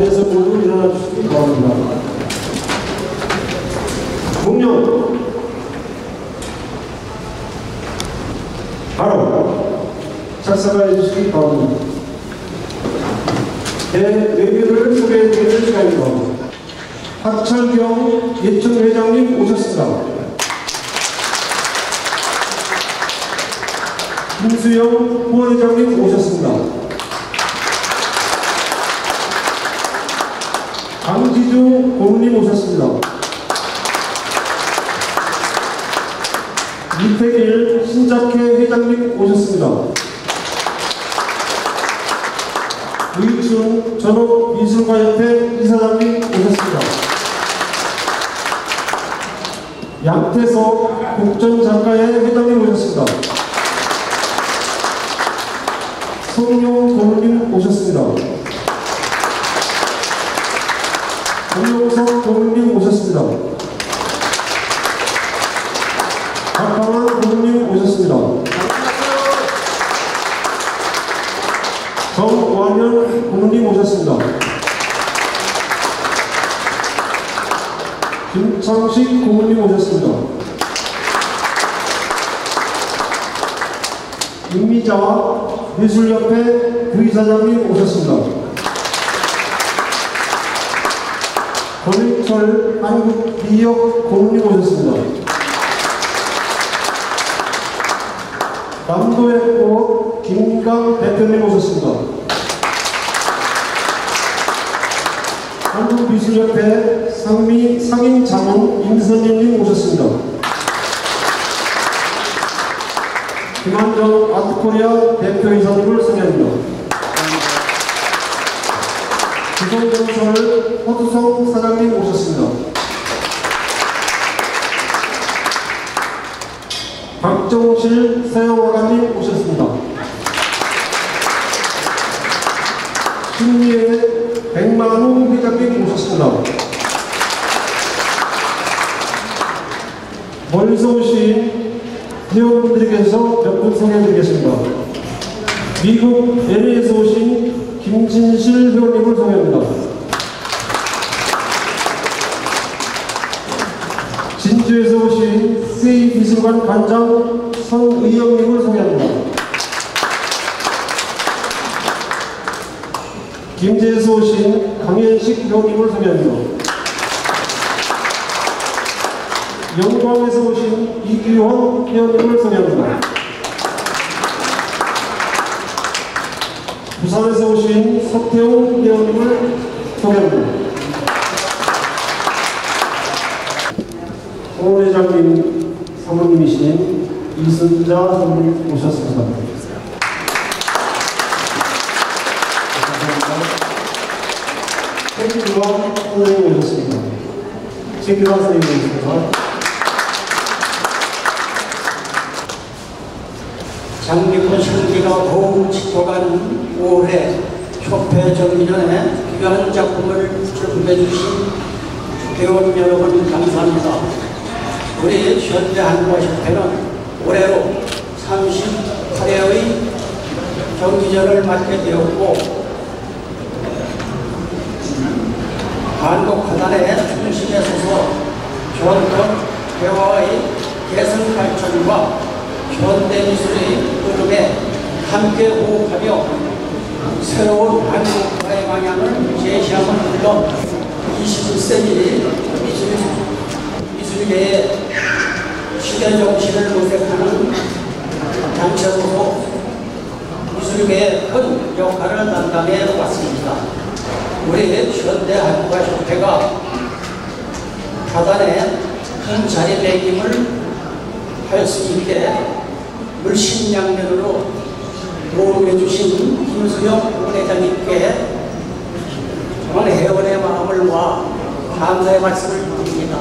자리에서 모두 일어나 주시기 바랍니다. 공룡 바로 작성해 주시기 바랍니다. 외교를 소개해 드리는 시간입니다. 박철경 예천 회장님 오셨습니다. 김수영 후원회장님 오셨습니다. 강지주 고문님 오셨습니다. 이태길 신작회 회장님 오셨습니다. 의춘 전업미술가협회 이사장님 오셨습니다. 양태석 국정작가회 회장님 오셨습니다. 성룡 고문님 오셨습니다. 정용석 고문님 오셨습니다. 박강환 고문님 오셨습니다. 정완현 고문님 오셨습니다. 김창식 고문님 오셨습니다. 임미자 미술협회 부이사장님 오셨습니다. 권익철 한국미역 고문님 오셨습니다. 남도의 꽃 김강 대표님 오셨습니다. 한국미술협회 상임자문 임선영님 오셨습니다. 김한정 아트코리아 대표이사님을 소개합니다. 기성건설 허두성 사장님 오셨습니다. 박정실 서영화가님 오셨습니다. 신미의 백만웅 회장님 오셨습니다. 멀리서 오신 회원분들께서 몇 분 소개해드리겠습니다. 미국 LA에서 오신 김진실 회원님을 소개합니다. 진주에서 오신 세이미술관 관장 성의영님을 소개합니다. 김제에서 오신 강현식 회원님을 소개합니다. 영광에서 오신 이규원 회원님을 소개합니다. 부산에서 오신 서태웅 회원님을 소개합니다. 홍회장님 사모님이신 이순자 사모님 오셨습니다. 최기화 선생님 오셨습니다. 최기화 선생님 오셨습니다. 장미꽃 향기가 더욱 짙어간 올해 협회 정기 전에 귀한 작품을 준비해주신 회원 여러분 감사합니다. 우리 현대한국어협회는 올해로 38회의 정기전을 맡게 되었고 한국화단의 중심에 서서 전통 회화의 개성 발전과 현대미술의 흐름에 함께 호흡하며 새로운 한국화의 방향을 제시하는 물론 21세기 미술계의 시대 정신을 모색하는 단체로서 미술계의 큰 역할을 담당해 왔습니다. 우리 현대한국어협회가 화단에 큰 자리매김을 할 수 있게 물심양면으로 도움해 주신 김수영 부회장님께 정말 회원의 마음을 모아 감사의 말씀을 드립니다.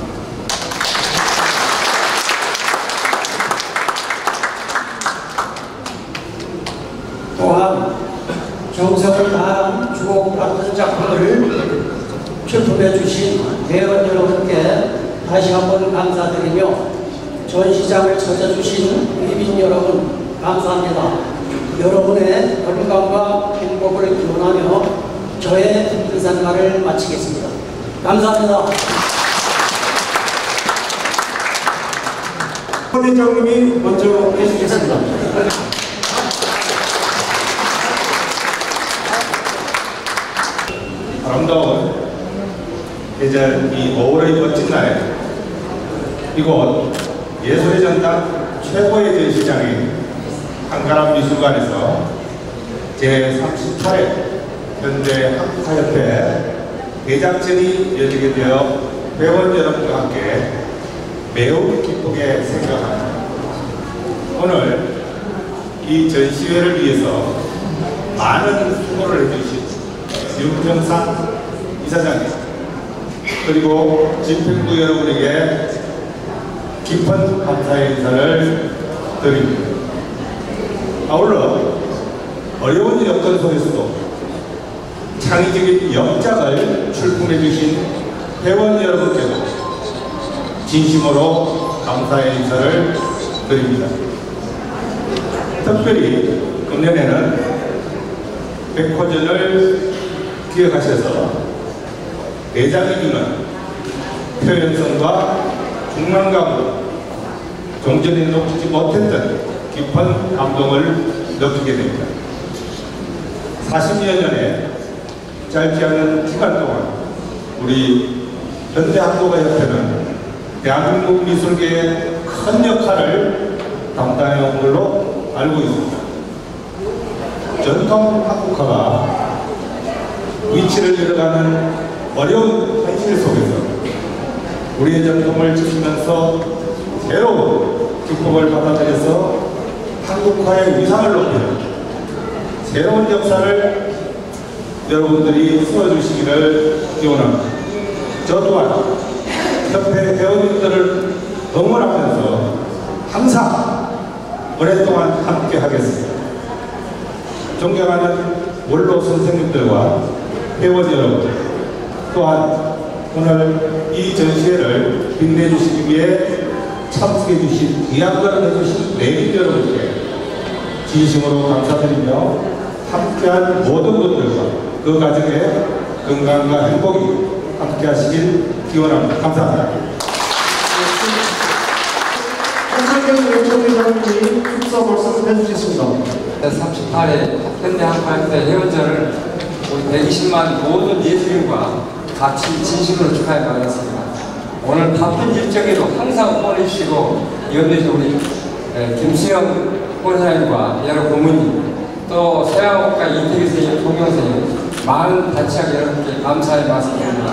또한 정성을 다한 주목받는 작품을 출품해 주신 회원 여러분께 다시 한번 감사드리며 전시장을 찾아주신 회빈 여러분 감사합니다. 여러분의 건강과 행복을 기원하며 저의 인사말을 마치겠습니다. 감사합니다. 권 회장님이 먼저 해주시겠습니다. 아름다운 계절 이 5월의 멋진 날 이곳 예술의 전당 최고의 전시장인 한가람미술관에서 제38회 현대학파협회 대장전이 열리게 되어 회원 여러분과 함께 매우 기쁘게 생각합니다. 오늘 이 전시회를 위해서 많은 수고를 해주신 윤병상 이사장님 그리고 집행부 여러분에게 깊은 감사의 인사를 드립니다. 아울러 어려운 여건 속에서도 창의적인 역작을 출품해 주신 회원 여러분께도 진심으로 감사의 인사를 드립니다. 특별히 금년에는 백호전을 기억하셔서 대장이 주는 표현성과 중량감으로 종전에 놓치지 못했던 깊은 감동을 느끼게 됩니다. 40여 년의 짧지 않은 기간 동안 우리 현대한국어협회는 대한민국 미술계의 큰 역할을 담당해온 걸로 알고 있습니다. 전통 한국화가 위치를 잃어가는 어려운 현실 속에서 우리의 전통을 지키면서 새로운 기법을 받아들여서 한국화의 위상을 높이는 새로운 역사를 여러분들이 세워주시기를 기원합니다. 저 또한 협회 회원님들을 응원하면서 항상 오랫동안 함께 하겠습니다. 존경하는 원로 선생님들과 회원 여러분, 또한 오늘 이 전시회를 빛내주시기 위해 참석해주신 귀한 해주신 내빈 여러분께 진심으로 감사드리며 함께한 모든 분들과 그 가정의 건강과 행복이 함께하시길 기원합니다. 감사합니다. 한상경 외청회장님이 축사 말씀 해주시겠습니다. 38회 현대한국화협회 회원전을 우리 120만 모든 예술인과 같이 진심으로 축하해 마겠습니다. 오늘 바쁜 일정에도 항상 응원해주시고 연대에서 우리 김수영 본사님과 여러 고문님 또 서양학과 이태기 선생님, 동영 선생님 많은 단체학 여러분께 감사의 말씀드립니다.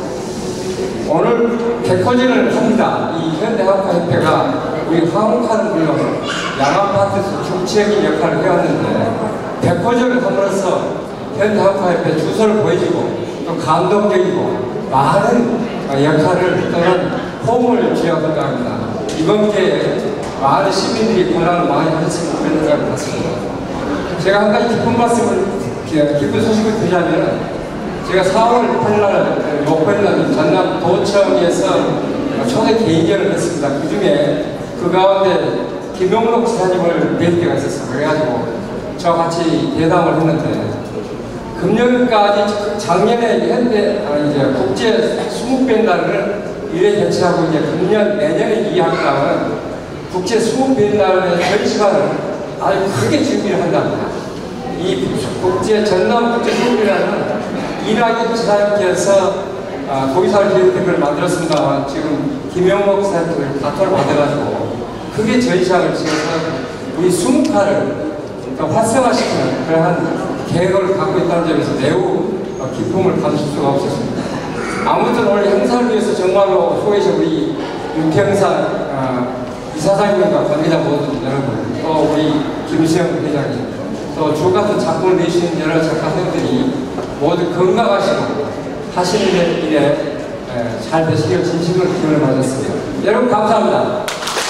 오늘 백호전을 합니다. 이 현대학과협회가 우리 화목하는 물론 양안파트에서 중추적인 역할을 해왔는데 백호전을 함으로써 현대학과협회 주소를 보여주고 또 감동적이고 많은 역할을 또는 호응을 주려고 생각합니다. 이번 기회에 많은 시민들이 권한을 많이 하셨으면 그런 생각을 받습니다. 제가 한 가지 기쁜 소식을 드리자면 제가 4월 8일 목포에 전남 도청에서 초대 개인전을 했습니다. 그 중에 그 가운데 김용록 지사님을 뵐 때가 있었어요. 그래가지고 저와 같이 대담을 했는데 금년까지 작년에 이제 국제 수묵비엔날을 1회 개최하고 이제 금년 내년에 2학기는 국제 수묵비엔날의 전시관을 아주 크게 준비를 한답니다. 이 전남 국제 수묵비엔날은 이낙연 지사님께서 도의사를 기획을 만들었습니다만 지금 김영목 지사님을 다툼을 받아가지고 크게 전시장을 지어서 우리 수묵화를 활성화시키는 그러한 계획을 갖고 있다는 점에서 매우 기쁨을 가질 수가 없었습니다. 아무튼 오늘 행사를 위해서 정말로 수고해주신 우리 윤평상 이사장님과 관계자 모든 여러분, 또 우리 김수영 회장님, 또 주 같은 작품을 내주신 여러 작가님들이 모두 건강하시고 하시는 일에 잘 되시길 진심으로 기원을 마쳤습니다. 여러분 감사합니다.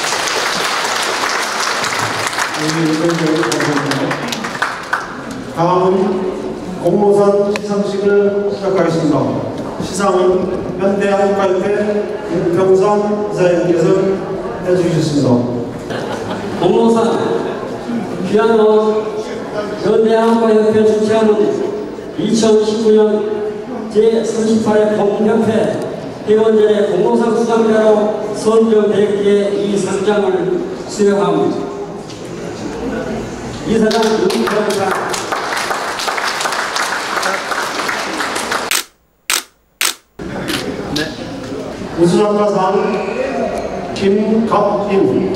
다음은 공모상 시상식을 시작하겠습니다. 시상은 현대한국화협회 윤평상 이사님께서 해주셨습니다. 공모상 귀한 현대한국화협회 주최하는 2019년 제38회 공협회 회원전의 공로상 수상자로 선정되었기에 이 상장을 수여합니다. 이사장 윤태환상. 우수작가상 김갑임,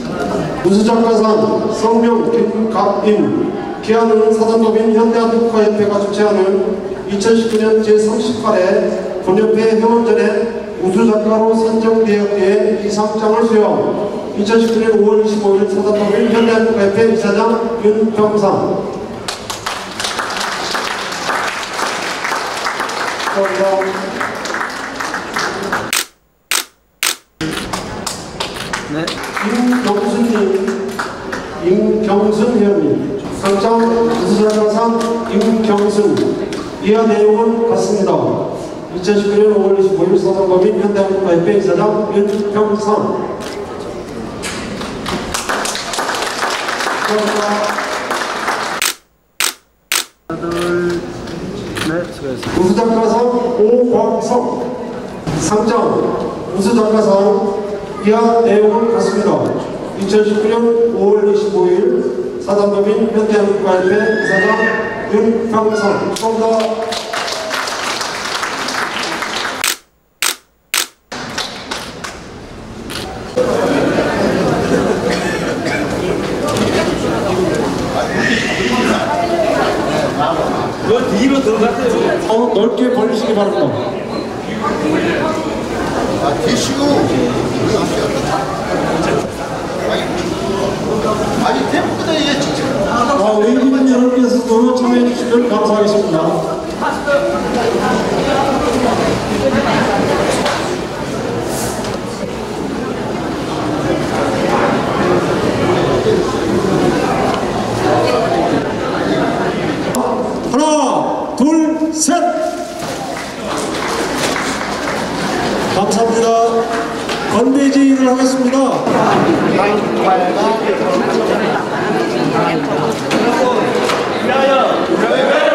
우수작가상 성명 김갑임. 기한은 사단법인 현대아트국가협회가 주최하는 2019년 제38회 본협회 회원전에 우수작가로 선정되었기에 이 상장을 수여 2019년 5월 25일 사단법인 현대아트국가협회 이사장 윤병상. 감사합니다. 임경순 회원님, 상장 우수작가상 임경순. 이하 내용은 같습니다. 2019년 5월 25일 사단법인 현대아트국가협회 이사장 윤병상. 우수작가상 오광석. 상장 우수작가상. 이하 내용은 같습니다. 2019년 5월 25일 사단법인 현대아트국가협회 이사장 윤병상. 감사합니다. 뒤로 들어가세요. 넓게 벌리시기 바랍니다. 아니 대부분 이게 직접 의원 여러분께서도 참여해 주시면 감사하겠습니다. 하나, 둘, 셋. 감사합니다. 건배제의를 하겠습니다. 위하여